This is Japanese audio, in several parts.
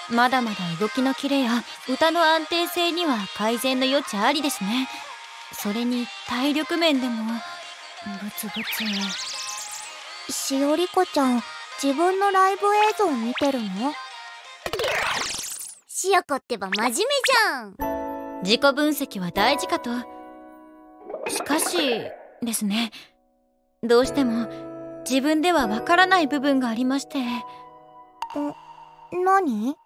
まだまだ動きのキレや歌の安定性には改善の余地ありですね。それに体力面でもブツブツ。 しおりこちゃん、自分のライブ映像見てるの？ しおこってば真面目じゃん。 自己分析は大事かと。しかしですね、どうしても自分ではわからない部分がありまして。 何？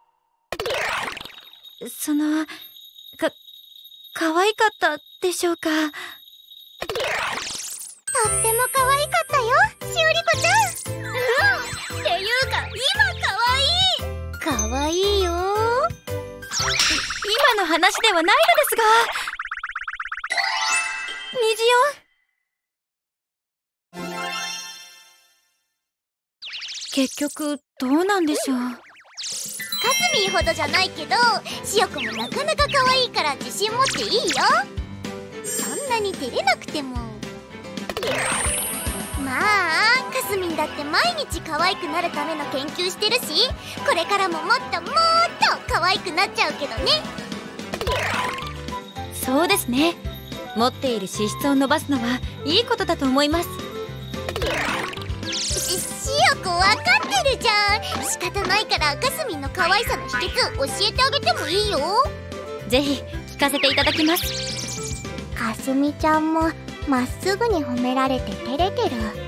可愛かったでしょうか。 とっても可愛かったよ、しおりこちゃん。っていうか今可愛い。可愛いよ。 今の話ではないのですが。虹よ。結局どうなんでしょう。 かすみんほどじゃないけど、しおこもなかなか可愛いから自信持っていいよ。そんなに照れなくても。まあかすみんだって毎日可愛くなるための研究してるし、これからももっともっと可愛くなっちゃうけどね。 そうですね。持っている資質を伸ばすのはいいことだと思います。 しおこ分かってるじゃん。仕方ないからかすみんの可愛さの秘訣教えてあげてもいいよ。 ぜひ聞かせていただきます。 かすみちゃんもまっすぐに褒められて照れてる。